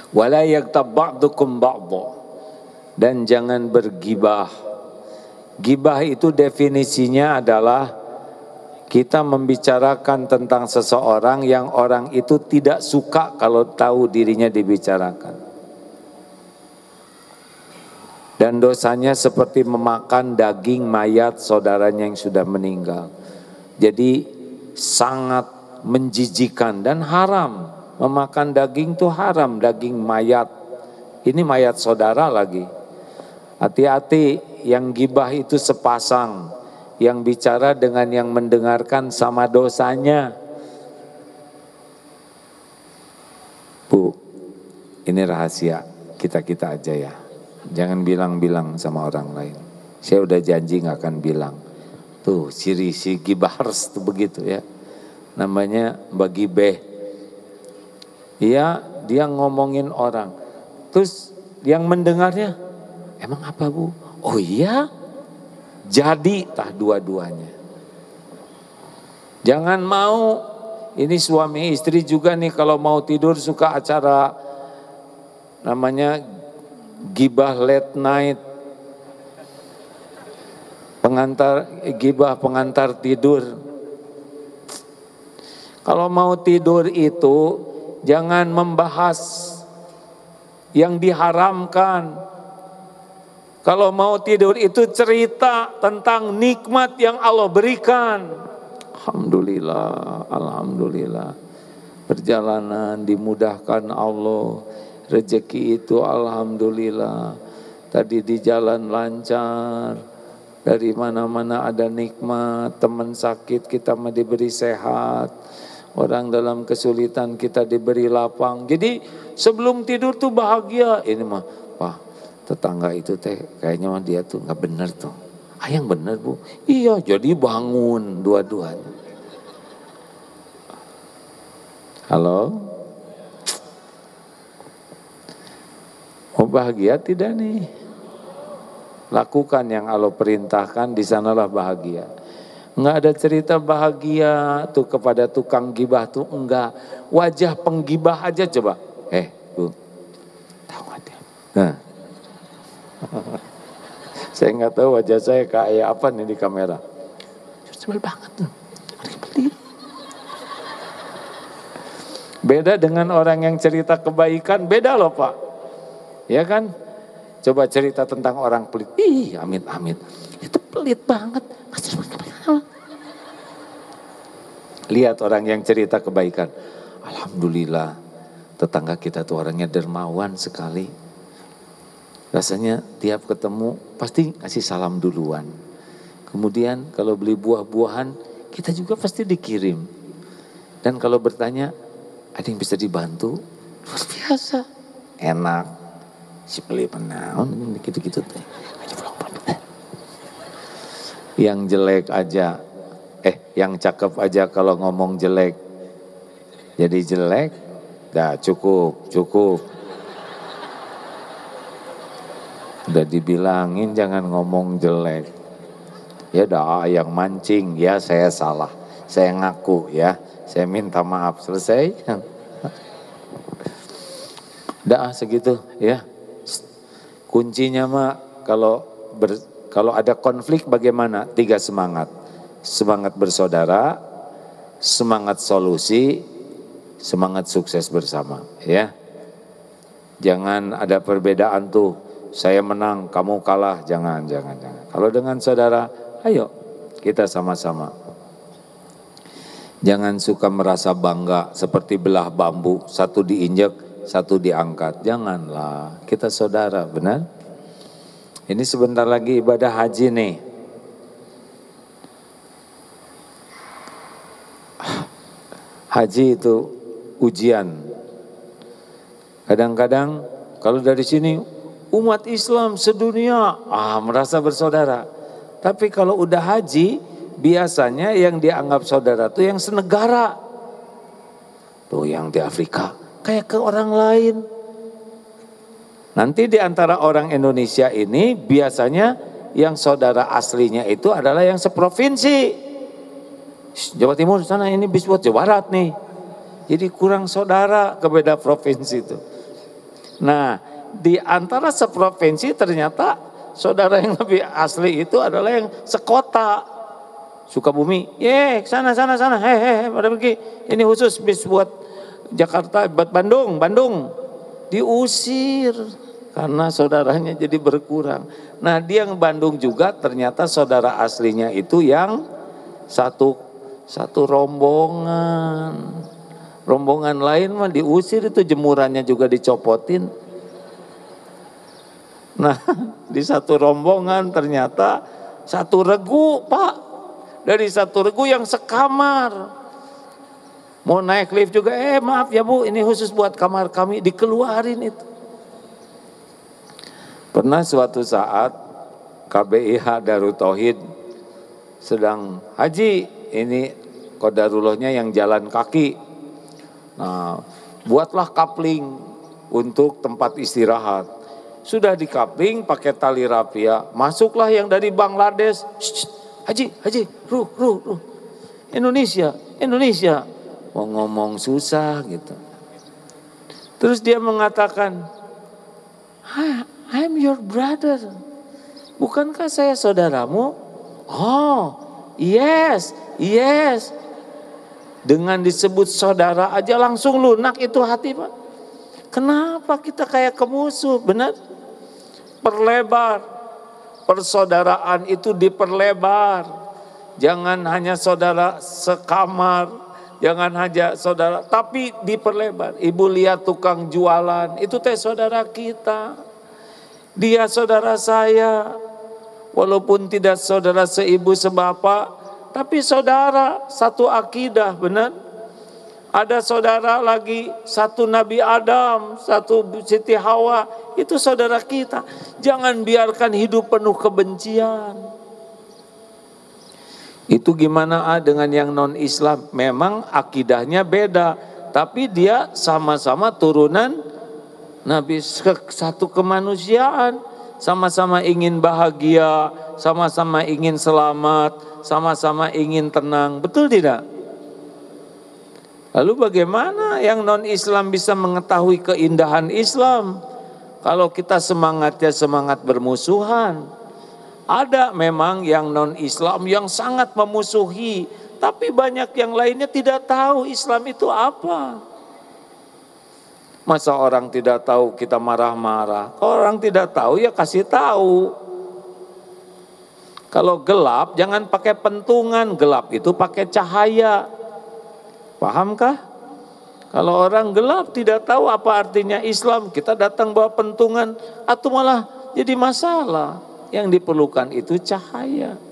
Wala yaghtab ba'dukum ba'dha. Dan jangan bergibah. Gibah itu definisinya adalah kita membicarakan tentang seseorang yang orang itu tidak suka kalau tahu dirinya dibicarakan. Dan dosanya seperti memakan daging mayat saudaranya yang sudah meninggal. Jadi sangat menjijikan dan haram. Memakan daging itu haram, daging mayat. Ini mayat saudara lagi. Hati-hati, yang gibah itu sepasang. Yang bicara dengan yang mendengarkan sama dosanya. Bu, ini rahasia kita-kita aja ya. Jangan bilang-bilang sama orang lain. Saya udah janji gak akan bilang. Tuh, ciri si gibahers tuh begitu ya. Namanya bagi beh. Iya, dia ngomongin orang. Terus yang mendengarnya, emang apa bu? Oh iya, jadi tah dua-duanya. Jangan mau, ini suami istri juga nih kalau mau tidur suka acara namanya gibah late night. Gibah pengantar tidur. Kalau mau tidur itu jangan membahas yang diharamkan. Kalau mau tidur itu cerita tentang nikmat yang Allah berikan. Alhamdulillah, alhamdulillah. Perjalanan dimudahkan Allah. Rezeki itu alhamdulillah. Tadi di jalan lancar. Dari mana-mana ada nikmat. Teman sakit kita diberi sehat. Orang dalam kesulitan kita diberi lapang. Jadi sebelum tidur tuh bahagia. Ini mah, Pak, tetangga itu teh kayaknya mah dia tuh nggak benar tuh. Yang benar bu. Iya, jadi bangun dua-duanya. Halo? Mau bahagia tidak nih? Lakukan yang Allah perintahkan, di sanalah bahagia. Enggak ada cerita bahagia tuh kepada tukang gibah tuh, enggak. Wajah penggibah aja coba. Bu, tahu gak dia? Nah. Saya nggak tahu wajah saya kayak apa nih di kamera. Sebel banget tuh. Beda dengan orang yang cerita kebaikan, beda loh Pak. Ya kan? Coba cerita tentang orang pelit. Ih, amit-amit. Itu pelit banget. Lihat orang yang cerita kebaikan. Alhamdulillah, tetangga kita tuh orangnya dermawan sekali. Rasanya tiap ketemu pasti kasih salam duluan. Kemudian kalau beli buah-buahan, kita juga pasti dikirim. Dan kalau bertanya, ada yang bisa dibantu? Luar biasa. Enak. Si beli penaun, gitu-gitu teh. Yang jelek aja, yang cakep aja kalau ngomong jelek. Jadi jelek, dah cukup. Udah dibilangin jangan ngomong jelek. Ya dah yang mancing, ya saya salah. Saya ngaku ya, saya minta maaf, selesai. Dah segitu ya. Kuncinya mah kalau ada konflik bagaimana? 3 semangat. Semangat bersaudara, semangat solusi, semangat sukses bersama ya. Jangan ada perbedaan tuh, saya menang, kamu kalah, jangan. Kalau dengan saudara, ayo kita sama-sama. Jangan suka merasa bangga seperti belah bambu, satu diinjek, satu diangkat. Janganlah, kita saudara, benar? Ini sebentar lagi ibadah haji nih. Haji itu ujian. Kadang-kadang kalau dari sini umat Islam sedunia merasa bersaudara. Tapi kalau udah haji, biasanya yang dianggap saudara tuh yang senegara. Tuh yang di Afrika kayak ke orang lain. Nanti di antara orang Indonesia ini biasanya yang saudara aslinya itu adalah yang seprovinsi. Jawa Timur sana ini bis buat Jawa Barat nih. Jadi kurang saudara ke beda provinsi itu. Nah, di antara seprovinsi ternyata saudara yang lebih asli itu adalah yang sekota. Sukabumi, sana, pada pergi. Ini khusus bis buat Jakarta, buat Bandung. Diusir karena saudaranya jadi berkurang. Nah, dia yang Bandung juga ternyata saudara aslinya itu yang satu rombongan. Rombongan lain mah diusir, itu jemurannya juga dicopotin. Nah, di satu rombongan ternyata satu regu, Pak. Dari satu regu yang sekamar. Mau naik lift juga, maaf ya Bu, ini khusus buat kamar kami, dikeluarin itu. Pernah suatu saat KBIH Darut Tauhid sedang haji, ini kodarullahnya yang jalan kaki. Nah, buatlah kapling untuk tempat istirahat. Sudah dikapling pakai tali rapia, masuklah yang dari Bangladesh. Haji, ruh. Indonesia. Mau ngomong susah gitu. Terus dia mengatakan, I'm your brother. Bukankah saya saudaramu? Oh, yes. Dengan disebut saudara aja langsung lunak itu hati, Pak. Kenapa kita kayak kemusuh? Benar? Perlebar. Persaudaraan itu diperlebar. Jangan hanya saudara sekamar, jangan hanya saudara, tapi diperlebar. Ibu lihat tukang jualan, itu teh saudara kita. Dia saudara saya. Walaupun tidak saudara seibu sebapak, tapi saudara satu akidah, benar? Ada saudara lagi, satu Nabi Adam, satu Siti Hawa, itu saudara kita. Jangan biarkan hidup penuh kebencian. Itu gimana dengan yang non-Islam? Memang akidahnya beda, tapi dia sama-sama turunan Nabi, satu kemanusiaan. Sama-sama ingin bahagia, sama-sama ingin selamat, sama-sama ingin tenang. Betul tidak? Lalu bagaimana yang non-Islam bisa mengetahui keindahan Islam? Kalau kita semangatnya semangat bermusuhan. Ada memang yang non-Islam yang sangat memusuhi, tapi banyak yang lainnya tidak tahu Islam itu apa. Masa orang tidak tahu kita marah-marah? Kalau orang tidak tahu ya kasih tahu. Kalau gelap jangan pakai pentungan, gelap itu pakai cahaya. Pahamkah? Kalau orang gelap tidak tahu apa artinya Islam, kita datang bawa pentungan, atau malah jadi masalah. Yang diperlukan itu cahaya.